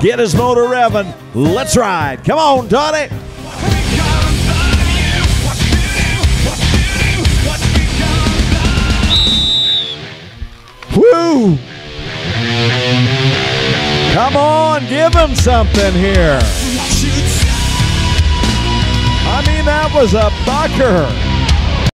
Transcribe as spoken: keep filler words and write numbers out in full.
get his motor revving. Let's ride. Come on, Tony. Woo! Come on, give him something here. I mean, that was a bucker.